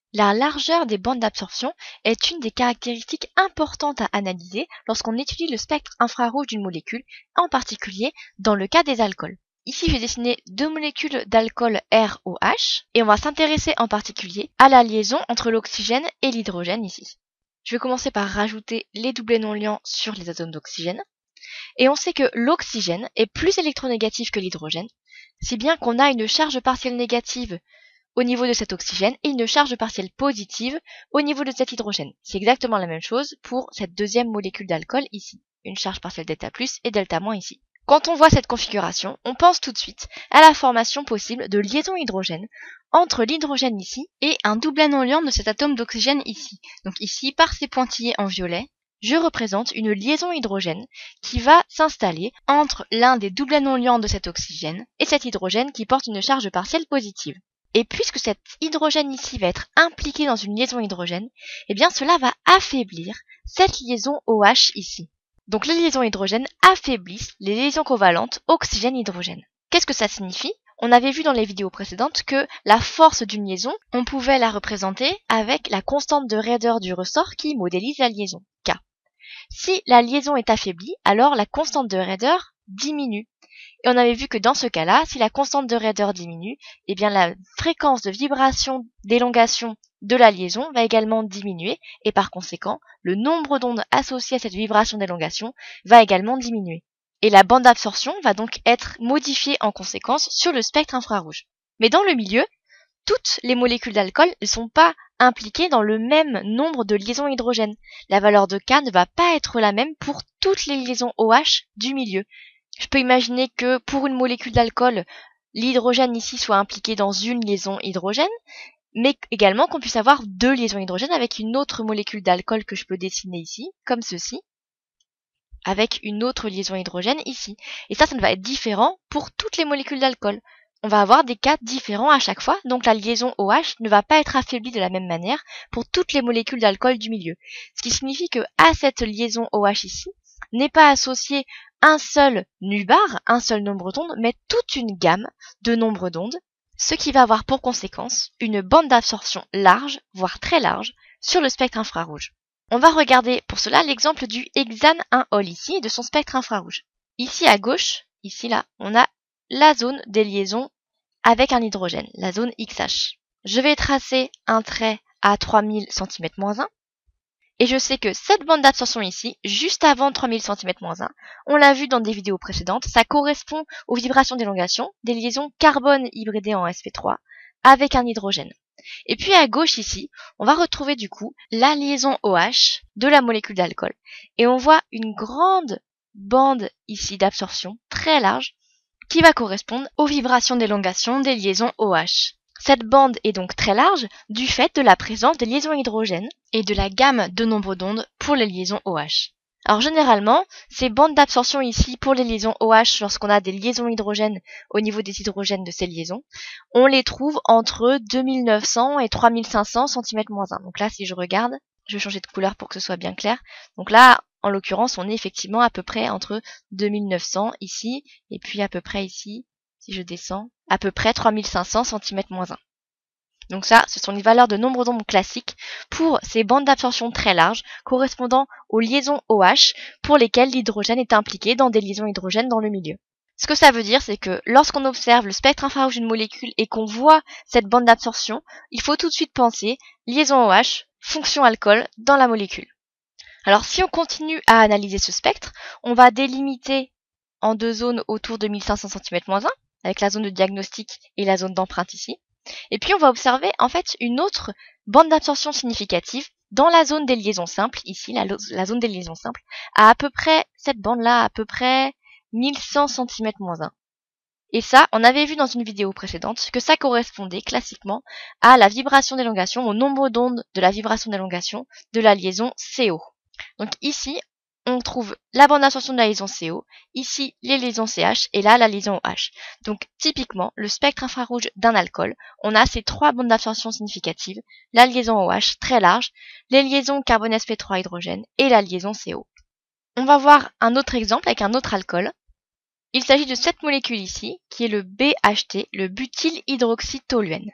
La largeur des bandes d'absorption est une des caractéristiques importantes à analyser lorsqu'on étudie le spectre infrarouge d'une molécule, en particulier dans le cas des alcools. Ici, j'ai dessiné deux molécules d'alcool ROH et on va s'intéresser en particulier à la liaison entre l'oxygène et l'hydrogène ici. Je vais commencer par rajouter les doublets non liants sur les atomes d'oxygène. Et on sait que l'oxygène est plus électronégatif que l'hydrogène, si bien qu'on a une charge partielle négative au niveau de cet oxygène et une charge partielle positive au niveau de cet hydrogène. C'est exactement la même chose pour cette deuxième molécule d'alcool ici. Une charge partielle delta plus et delta moins ici. Quand on voit cette configuration, on pense tout de suite à la formation possible de liaison hydrogène entre l'hydrogène ici et un doublet non liant de cet atome d'oxygène ici. Donc ici, par ces pointillés en violet, je représente une liaison hydrogène qui va s'installer entre l'un des doublets non liants de cet oxygène et cet hydrogène qui porte une charge partielle positive. Et puisque cet hydrogène ici va être impliqué dans une liaison hydrogène, eh bien cela va affaiblir cette liaison OH ici. Donc les liaisons hydrogènes affaiblissent les liaisons covalentes oxygène-hydrogène. Qu'est-ce que ça signifie ? On avait vu dans les vidéos précédentes que la force d'une liaison, on pouvait la représenter avec la constante de raideur du ressort qui modélise la liaison, K. Si la liaison est affaiblie, alors la constante de raideur diminue. Et on avait vu que dans ce cas-là, si la constante de raideur diminue, eh bien la fréquence de vibration d'élongation de la liaison va également diminuer et par conséquent, le nombre d'ondes associées à cette vibration d'élongation va également diminuer. Et la bande d'absorption va donc être modifiée en conséquence sur le spectre infrarouge. Mais dans le milieu, toutes les molécules d'alcool ne sont pas impliquées dans le même nombre de liaisons hydrogènes. La valeur de K ne va pas être la même pour toutes les liaisons OH du milieu. Je peux imaginer que pour une molécule d'alcool, l'hydrogène ici soit impliqué dans une liaison hydrogène, mais également qu'on puisse avoir deux liaisons hydrogènes avec une autre molécule d'alcool que je peux dessiner ici, comme ceci, avec une autre liaison hydrogène ici. Et ça ne va être différent pour toutes les molécules d'alcool. On va avoir des cas différents à chaque fois, donc la liaison OH ne va pas être affaiblie de la même manière pour toutes les molécules d'alcool du milieu. Ce qui signifie que à cette liaison OH ici, n'est pas associé un seul nubar, un seul nombre d'ondes, mais toute une gamme de nombres d'ondes, ce qui va avoir pour conséquence une bande d'absorption large, voire très large, sur le spectre infrarouge. On va regarder pour cela l'exemple du hexane 1-ol ici et de son spectre infrarouge. Ici à gauche, ici là, on a la zone des liaisons avec un hydrogène, la zone XH. Je vais tracer un trait à 3000 cm-1. Et je sais que cette bande d'absorption ici, juste avant 3000 cm-1, on l'a vu dans des vidéos précédentes, ça correspond aux vibrations d'élongation des liaisons carbone hybridées en sp3 avec un hydrogène. Et puis à gauche ici, on va retrouver du coup la liaison OH de la molécule d'alcool. Et on voit une grande bande ici d'absorption, très large, qui va correspondre aux vibrations d'élongation des liaisons OH. Cette bande est donc très large du fait de la présence des liaisons hydrogènes et de la gamme de nombres d'ondes pour les liaisons OH. Alors généralement, ces bandes d'absorption ici pour les liaisons OH, lorsqu'on a des liaisons hydrogènes au niveau des hydrogènes de ces liaisons, on les trouve entre 2900 et 3500 cm-1. Donc là, si je regarde, je vais changer de couleur pour que ce soit bien clair. Donc là, en l'occurrence, on est effectivement à peu près entre 2900 ici, et puis à peu près ici, si je descends, à peu près 3500 cm-1. Donc ça, ce sont les valeurs de nombre d'ondes classiques pour ces bandes d'absorption très larges correspondant aux liaisons OH pour lesquelles l'hydrogène est impliqué dans des liaisons hydrogènes dans le milieu. Ce que ça veut dire, c'est que lorsqu'on observe le spectre infrarouge d'une molécule et qu'on voit cette bande d'absorption, il faut tout de suite penser liaison OH, fonction alcool dans la molécule. Alors si on continue à analyser ce spectre, on va délimiter en deux zones autour de 1500 cm-1, avec la zone de diagnostic et la zone d'empreinte ici. Et puis on va observer en fait une autre bande d'absorption significative dans la zone des liaisons simples, ici la zone des liaisons simples, à peu près, cette bande-là, à peu près 1100 cm-1. Et ça, on avait vu dans une vidéo précédente que ça correspondait classiquement à la vibration d'élongation, au nombre d'ondes de la vibration d'élongation de la liaison CO. Donc ici, on trouve la bande d'absorption de la liaison CO, ici les liaisons CH et là la liaison OH. Donc typiquement, le spectre infrarouge d'un alcool, on a ces trois bandes d'absorption significatives, la liaison OH très large, les liaisons carbone sp3 hydrogène et la liaison CO. On va voir un autre exemple avec un autre alcool. Il s'agit de cette molécule ici, qui est le BHT, le butylhydroxytoluène.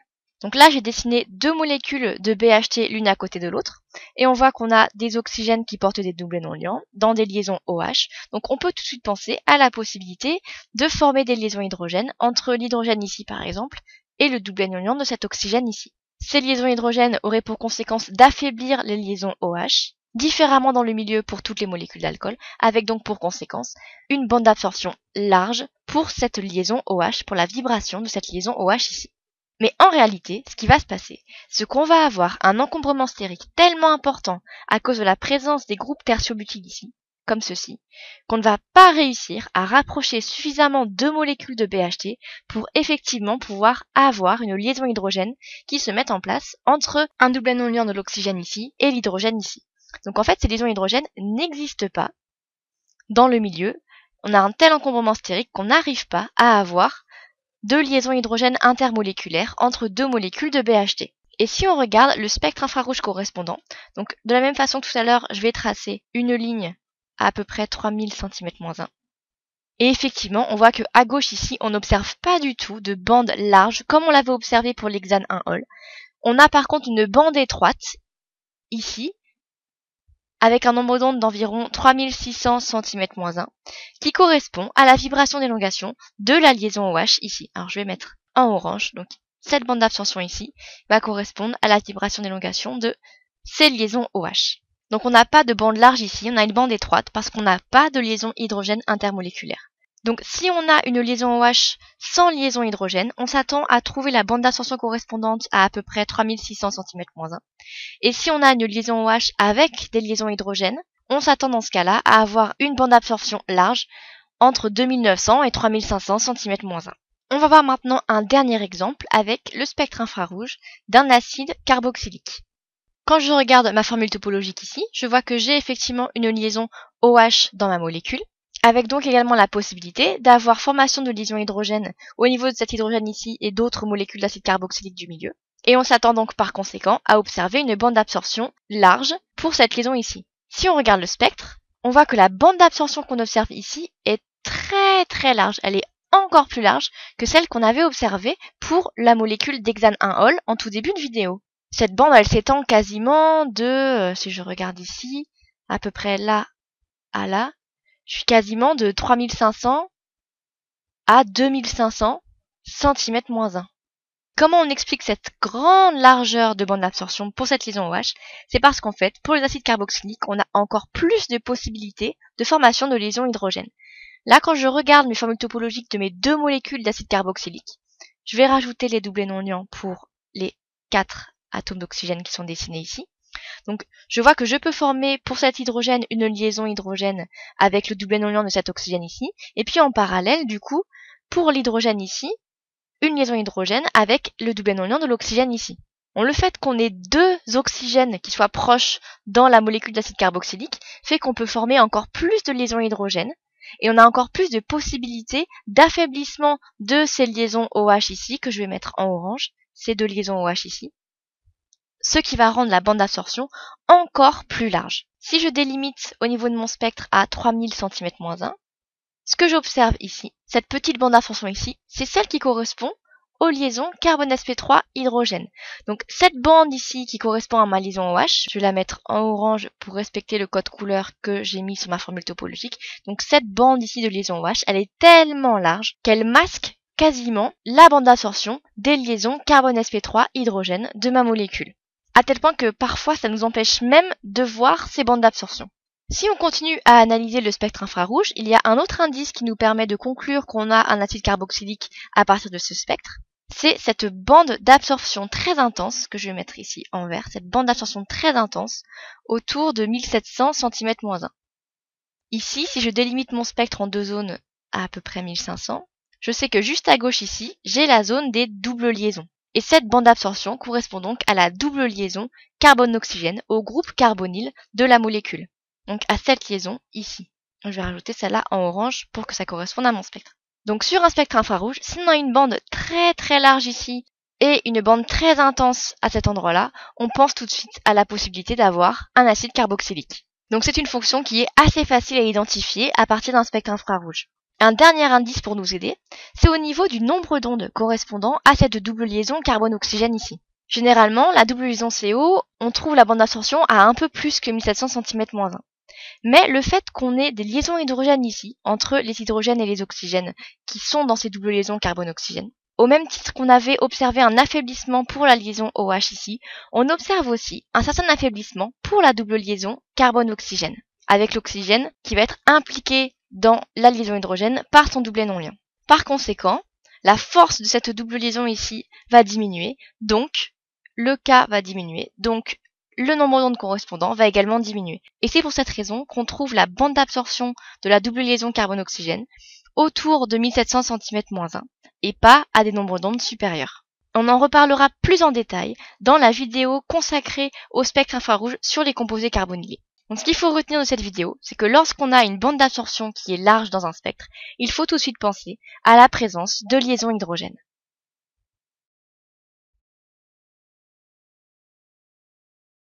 Donc là, j'ai dessiné deux molécules de BHT l'une à côté de l'autre, et on voit qu'on a des oxygènes qui portent des doublés non-liants dans des liaisons OH. Donc on peut tout de suite penser à la possibilité de former des liaisons hydrogènes entre l'hydrogène ici par exemple, et le doublet non-liant de cet oxygène ici. Ces liaisons hydrogènes auraient pour conséquence d'affaiblir les liaisons OH, différemment dans le milieu pour toutes les molécules d'alcool, avec donc pour conséquence une bande d'absorption large pour cette liaison OH, pour la vibration de cette liaison OH ici. Mais en réalité, ce qui va se passer, c'est qu'on va avoir un encombrement stérique tellement important à cause de la présence des groupes tertiobutyl ici, comme ceci, qu'on ne va pas réussir à rapprocher suffisamment deux molécules de BHT pour effectivement pouvoir avoir une liaison hydrogène qui se mette en place entre un doublet non-liant de l'oxygène ici et l'hydrogène ici. Donc en fait, ces liaisons hydrogènes n'existent pas dans le milieu. On a un tel encombrement stérique qu'on n'arrive pas à avoir de liaisons hydrogènes intermoléculaires entre deux molécules de BHT. Et si on regarde le spectre infrarouge correspondant, donc de la même façon que tout à l'heure, je vais tracer une ligne à peu près 3000 cm-1. Et effectivement, on voit que à gauche ici, on n'observe pas du tout de bande large comme on l'avait observé pour l'hexane 1-ol. On a par contre une bande étroite ici, avec un nombre d'ondes d'environ 3600 cm-1, qui correspond à la vibration d'élongation de la liaison OH ici. Alors je vais mettre en orange, donc cette bande d'absorption ici va correspondre à la vibration d'élongation de ces liaisons OH. Donc on n'a pas de bande large ici, on a une bande étroite parce qu'on n'a pas de liaison hydrogène intermoléculaire. Donc si on a une liaison OH sans liaison hydrogène, on s'attend à trouver la bande d'absorption correspondante à peu près 3600 cm-1. Et si on a une liaison OH avec des liaisons hydrogènes, on s'attend dans ce cas-là à avoir une bande d'absorption large entre 2900 et 3500 cm-1. On va voir maintenant un dernier exemple avec le spectre infrarouge d'un acide carboxylique. Quand je regarde ma formule topologique ici, je vois que j'ai effectivement une liaison OH dans ma molécule, avec donc également la possibilité d'avoir formation de liaisons hydrogènes au niveau de cet hydrogène ici et d'autres molécules d'acide carboxylique du milieu. Et on s'attend donc par conséquent à observer une bande d'absorption large pour cette liaison ici. Si on regarde le spectre, on voit que la bande d'absorption qu'on observe ici est très très large. Elle est encore plus large que celle qu'on avait observée pour la molécule d'hexane 1-ol en tout début de vidéo. Cette bande, elle s'étend quasiment de, si je regarde ici, à peu près là à là, je suis quasiment de 3500 à 2500 cm-1. Comment on explique cette grande largeur de bande d'absorption pour cette liaison OH? C'est parce qu'en fait, pour les acides carboxyliques, on a encore plus de possibilités de formation de liaisons hydrogènes. Là, quand je regarde mes formules topologiques de mes deux molécules d'acide carboxylique, je vais rajouter les doublets non-liants pour les 4 atomes d'oxygène qui sont dessinés ici. Donc, je vois que je peux former pour cet hydrogène une liaison hydrogène avec le doublet non-liant de cet oxygène ici. Et puis en parallèle, du coup, pour l'hydrogène ici, une liaison hydrogène avec le doublet non-liant de l'oxygène ici. Le fait qu'on ait deux oxygènes qui soient proches dans la molécule d'acide carboxylique fait qu'on peut former encore plus de liaisons hydrogènes et on a encore plus de possibilités d'affaiblissement de ces liaisons OH ici, que je vais mettre en orange, ces deux liaisons OH ici, ce qui va rendre la bande d'absorption encore plus large. Si je délimite au niveau de mon spectre à 3000 cm-1, ce que j'observe ici, cette petite bande d'absorption ici, c'est celle qui correspond aux liaisons carbone sp3 hydrogène. Donc cette bande ici qui correspond à ma liaison OH, je vais la mettre en orange pour respecter le code couleur que j'ai mis sur ma formule topologique. Donc cette bande ici de liaison OH, elle est tellement large qu'elle masque quasiment la bande d'absorption des liaisons carbone sp3 hydrogène de ma molécule. À tel point que parfois ça nous empêche même de voir ces bandes d'absorption. Si on continue à analyser le spectre infrarouge, il y a un autre indice qui nous permet de conclure qu'on a un acide carboxylique à partir de ce spectre. C'est cette bande d'absorption très intense, que je vais mettre ici en vert, cette bande d'absorption très intense autour de 1700 cm-1. Ici, si je délimite mon spectre en deux zones à peu près 1500, je sais que juste à gauche ici, j'ai la zone des doubles liaisons. Et cette bande d'absorption correspond donc à la double liaison carbone-oxygène au groupe carbonyle de la molécule. Donc à cette liaison ici. Je vais rajouter celle-là en orange pour que ça corresponde à mon spectre. Donc sur un spectre infrarouge, si on a une bande très très large ici et une bande très intense à cet endroit-là, on pense tout de suite à la possibilité d'avoir un acide carboxylique. Donc c'est une fonction qui est assez facile à identifier à partir d'un spectre infrarouge. Un dernier indice pour nous aider, c'est au niveau du nombre d'ondes correspondant à cette double liaison carbone-oxygène ici. Généralement, la double liaison CO, on trouve la bande d'absorption à un peu plus que 1700 cm-1. Mais le fait qu'on ait des liaisons hydrogènes ici, entre les hydrogènes et les oxygènes, qui sont dans ces doubles liaisons carbone-oxygène, au même titre qu'on avait observé un affaiblissement pour la liaison OH ici, on observe aussi un certain affaiblissement pour la double liaison carbone-oxygène, avec l'oxygène qui va être impliqué dans la liaison hydrogène par son doublet non-liant. Par conséquent, la force de cette double liaison ici va diminuer, donc le K va diminuer, donc le nombre d'ondes correspondant va également diminuer. Et c'est pour cette raison qu'on trouve la bande d'absorption de la double liaison carbone-oxygène autour de 1700 cm-1 et pas à des nombres d'ondes supérieurs. On en reparlera plus en détail dans la vidéo consacrée au spectre infrarouge sur les composés carbonylés. Donc ce qu'il faut retenir de cette vidéo, c'est que lorsqu'on a une bande d'absorption qui est large dans un spectre, il faut tout de suite penser à la présence de liaisons hydrogènes.